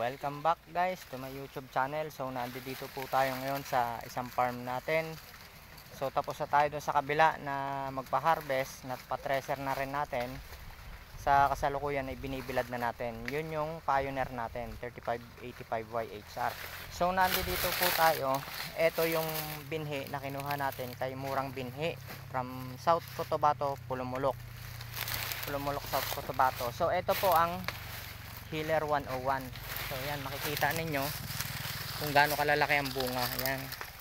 welcome back guys to my YouTube channel. So nandito po tayo ngayon sa isang farm natin. So tapos na tayo dun sa kabila na magpa-harvest, pa-thresher na rin natin. Sa kasalukuyan ay binibilad na natin. Yun yung Pioneer natin, 3585YHR. So nandito po tayo. Ito yung binhi na kinuha natin kay Murang Binhi from South Cotabato, Pulumulok, South Cotabato. So ito po ang Healer 101. So yan, makikita ninyo kung gaano kalalaki ang bunga. Yan,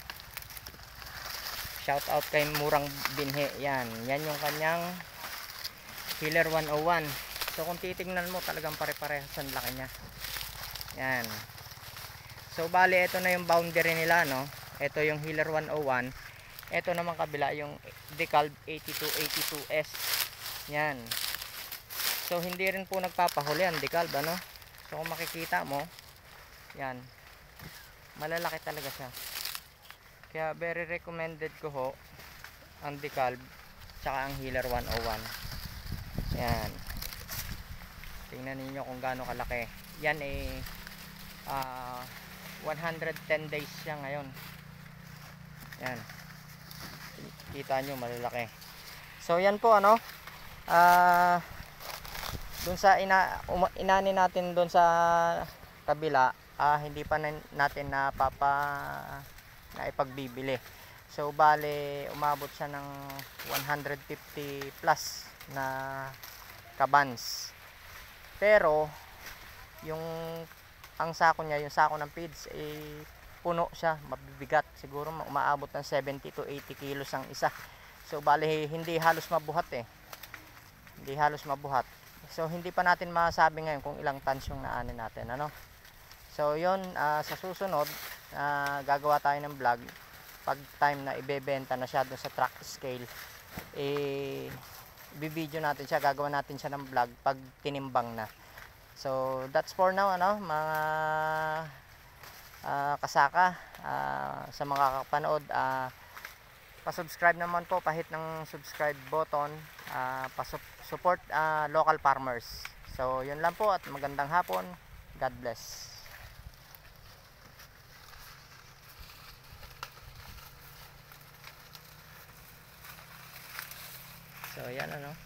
shout out kay Murang Binhi. Yan yung kanyang Healer 101. So kung titingnan mo, talagang pare-parehas ang laki niya. Yan. So bali, ito na yung boundary nila, no. Ito yung Healer 101. Ito naman kabila yung Decalb 8282S. Yan. So hindi rin po nagpapahuli ang Decalb, ano. So kung makikita mo, yan, malalaki talaga siya. Kaya very recommended ko ho ang Decalb tsaka ang Healer 101. Yan, tingnan niyo kung gaano kalaki. Yan eh 110 days siya ngayon. Yan, kita nyo malalaki. So yan po, ano, dun sa inani natin dun sa kabila, hindi pa natin na ipagbibili. So bale, umabot siya ng 150 plus na kabans. Pero yung ang sako niya, yung sako ng feeds, puno siya, mabibigat. Siguro umaabot ng 70 to 80 kilos ang isa. So bale, hindi halos mabuhat eh. Hindi halos mabuhat. So hindi pa natin masabi ngayon kung ilang tons yung naanin natin, ano. So yun, sa susunod gagawa tayo ng vlog pag time na ibebenta na siya doon sa track scale. Bibideo natin siya, gagawa natin siya ng vlog pag tinimbang na. So that's for now, ano, mga kasaka. Sa mga kapanood, pa-subscribe naman po, pahit ng subscribe button, support local farmers. So yun lang po, at magandang hapon. God bless. So yan, ano,